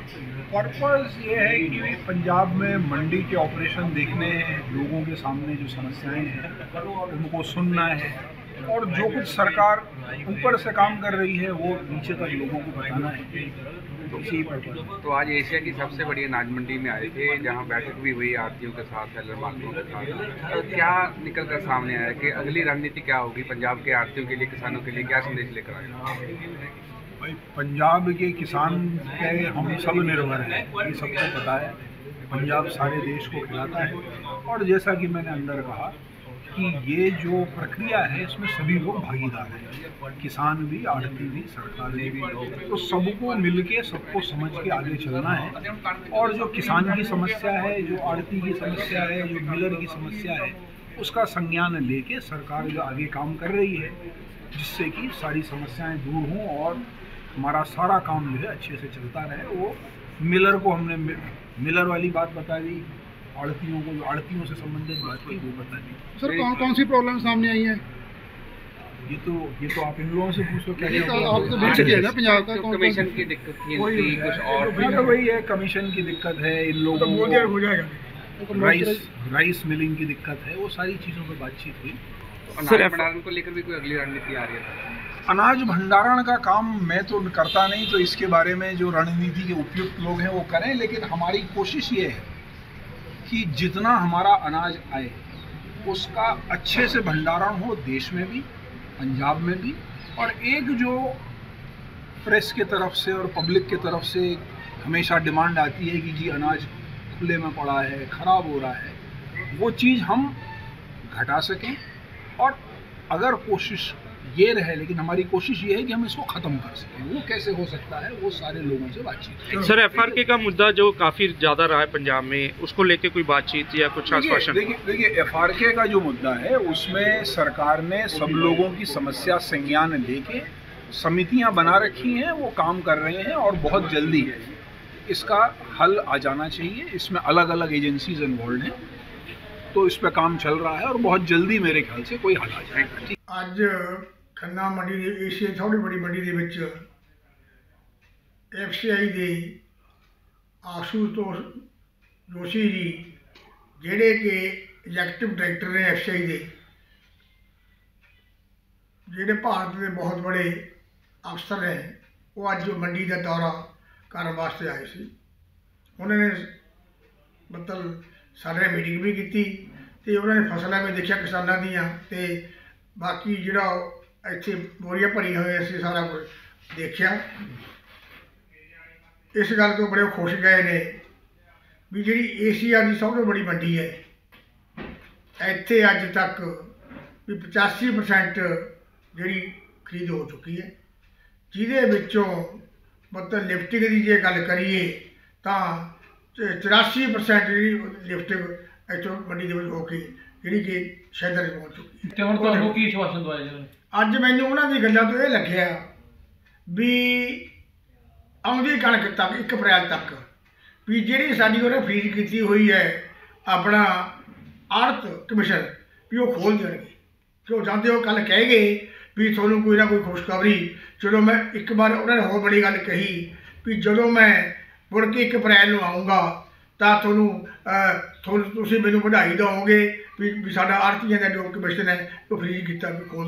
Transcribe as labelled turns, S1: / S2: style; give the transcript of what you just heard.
S1: Purpose ये है कि पंजाब में मंडी के ऑपरेशन देखने हैं, लोगों के सामने जो समस्याएं हैं उनको सुनना है और जो कुछ सरकार ऊपर से काम कर रही है वो नीचे तक लोगों को बताना है। तो इसी पर्पस।
S2: तो आज एशिया की सबसे बड़ी अनाज मंडी में आए थे, जहां बैठक भी हुई आड़तियों के साथ, सेलर मार्केटों के साथ। तो क्या निकल कर सामने आया कि अगली रणनीति क्या होगी पंजाब के आड़तियों के लिए, किसानों के लिए क्या संदेश लेकर आएगा?
S1: भाई, पंजाब के किसान पे हम सब निर्भर हैं, ये सबको पता है। पंजाब सारे देश को खिलाता है और जैसा कि मैंने अंदर कहा कि ये जो प्रक्रिया है इसमें सभी लोग भागीदार हैं, किसान भी, आड़ती भी, सरकार भी। तो सबको मिलके, सबको समझ के आगे चलना है और जो किसान की समस्या है, जो आड़ती की समस्या है, जो मिलर की समस्या है, उसका संज्ञान लेके सरकार जो आगे काम कर रही है जिससे कि सारी समस्याएं दूर हों और हमारा सारा काम जो है अच्छे से चलता रहे। वो मिलर को हमने मिलर वाली बात बता दी, आड़तियों को जो आड़तियों से संबंधित बात की वो बता दी।
S3: सर, कौन कौन सी प्रॉब्लम सामने आई है?
S1: ये तो आप इन लोगों से पूछो क्या
S3: आप तो बीच किया ना पंजाब का।
S2: कमीशन की दिक्कत थी, कुछ और
S1: तो वही है, कमीशन की दिक्कत है, इन लोगों को
S3: हो जाएगा,
S1: राइस मिलिंग की दिक्कत है, वो सारी चीज़ों पर बातचीत हुई।
S2: अनाज भंडारण को लेकर भी कोई अगली रणनीति आ रही है?
S1: अनाज भंडारण का काम मैं तो करता नहीं, तो इसके बारे में जो रणनीति के उपयुक्त लोग हैं वो करें, लेकिन हमारी कोशिश ये है कि जितना हमारा अनाज आए उसका अच्छे से भंडारण हो, देश में भी, पंजाब में भी। और एक जो प्रेस के तरफ से और पब्लिक के तरफ से हमेशा डिमांड आती है कि जी अनाज खुले में पड़ा है, ख़राब हो रहा है, वो चीज़ हम घटा सकें। और अगर कोशिश ये रहे, लेकिन हमारी कोशिश ये है कि हम इसको ख़त्म कर सकें। वो कैसे हो सकता है, वो सारे लोगों से बातचीत करें।
S4: सर, एफआरके का मुद्दा जो काफ़ी ज़्यादा रहा है पंजाब में, उसको लेके कोई बातचीत या कुछ आश्वासन?
S1: देखिए, एफआरके का जो मुद्दा है उसमें सरकार ने सब लोगों की समस्या संज्ञान लेके समितियां बना रखी हैं, वो काम कर रहे हैं और बहुत जल्दी इसका हल आ जाना चाहिए। इसमें अलग अलग एजेंसीज इन्वॉल्व हैं, तो इस पर काम चल रहा है और बहुत जल्दी मेरे ख्याल से कोई हल आ जाएगा।
S3: ਅੱਜ ਖੰਨਾ ਮੰਡੀ ਦੀ ਏਸ਼ੀਆ ਸਭ ਤੋਂ ਬੜੀ ਮੰਡੀ ਦੇ ਵਿੱਚ ਐਫਸੀਆਈ ਦੇ ਆਸ਼ੂਤੋਸ਼ ਜੋਸ਼ੀ ਜੀ, ਜਿਹੜੇ ਕਿ ਐਗਜ਼ੈਕਟਿਵ ਡਾਇਰੈਕਟਰ ਨੇ ਐਫਸੀਆਈ ਦੇ, ਜਿਹੜੇ ਭਾਰਤ ਦੇ ਬਹੁਤ ਬੜੇ ਅਫਸਰ ਨੇ, ਉਹ ਅੱਜ ਮੰਡੀ ਦਾ ਦੌਰਾ ਕਰਨ ਵਾਸਤੇ ਆਏ ਸੀ। ਉਹਨਾਂ ਨੇ ਮਤਲਬ ਸਾਡੇ ਨਾਲ ਮੀਟਿੰਗ ਵੀ ਕੀਤੀ ਤੇ ਉਹਨਾਂ ਨੇ ਫਸਲਾਂ ਵੀ ਦੇਖਿਆ ਕਿਸਾਨਾਂ ਦੀਆਂ, ਤੇ ਬਾਕੀ ਜਿਹੜਾ ਇੱਥੇ ਬੋਰੀਆਂ ਭਰੀਆਂ ਹੋਈਆਂ ਸੀ ਸਾਰਾ ਕੁਝ ਦੇਖਿਆ। ਇਸ ਗੱਲ ਤੋਂ ਬੜੇ ਖੁਸ਼ ਗਏ ਨੇ ਵੀ ਜਿਹੜੀ ਏਸ਼ੀਆ ਦੀ ਸਭ ਤੋਂ ਬੜੀ ਮੰਡੀ ਹੈ, ਇੱਥੇ ਅੱਜ ਤੱਕ ਵੀ 85% ਜਿਹੜੀ ਖਰੀਦ ਹੋ ਚੁੱਕੀ ਹੈ, ਜਿਹਦੇ ਵਿੱਚੋਂ ਮਤਲਬ ਲਿਫਟਿੰਗ ਦੀ ਜੇ ਗੱਲ ਕਰੀਏ ਤਾਂ 84% ਜਿਹੜੀ ਲਿਫਟਿੰਗ ਇੱਥੋਂ ਮੰਡੀ ਦੇ ਵਿੱਚ ਹੋ ਕੇ ਜਿਹੜੀ ਕਿ ਸ਼ਹਿਰ ਵਿੱਚ ਪਹੁੰਚ ਚੁੱਕੀ ਹੈ।
S5: ਤੇ ਹੁਣ ਤੁਹਾਨੂੰ ਕੀ ਆਸ਼ਵਾਸਨ ਦਵਾਇਆ ਜੀ?
S3: ਅੱਜ ਮੈਨੂੰ ਉਹਨਾਂ ਦੀ ਗੱਲਾਂ ਤੋਂ ਇਹ ਲੱਗਿਆ ਵੀ ਆਉਂਦੀ ਕਣਕ ਤੱਕ 1 ਅਪ੍ਰੈਲ ਤੱਕ ਵੀ ਜਿਹੜੀ ਸਾਡੀ ਉਹਨੇ ਫ੍ਰੀਜ਼ ਕੀਤੀ ਹੋਈ ਹੈ ਆਪਣਾ ਆੜਤ ਕਮਿਸ਼ਨ, ਵੀ ਉਹ ਖੋਲ੍ਹ ਦੇਣਗੇ। ਕਿਉਂ ਜਾਂਦੇ ਉਹ ਕੱਲ੍ਹ ਕਹਿ ਗਏ ਵੀ ਤੁਹਾਨੂੰ ਕੋਈ ਨਾ ਕੋਈ ਖੁਸ਼ਖਬਰੀ। ਚਲੋ, ਮੈਂ ਇੱਕ ਵਾਰ ਉਹਨਾਂ ਨੇ ਹੋਰ ਬੜੀ ਗੱਲ ਕਹੀ ਵੀ ਜਦੋਂ ਮੈਂ ਮੁੜ ਕੇ 1 ਅਪ੍ਰੈਲ ਨੂੰ ਆਊਂਗਾ ਤਾਂ ਤੁਹਾਨੂੰ ਤੁਸੀਂ ਮੈਨੂੰ ਵਧਾਈ ਦਿਓਗੇ ਵੀ ਸਾਡਾ ਆੜਤੀਆਂ ਦਾ ਜੋ ਕਮਿਸ਼ਨ ਹੈ ਉਹ ਫ੍ਰੀਜ਼ ਕੀਤਾ, ਵੀ ਖੋਲ੍ਹ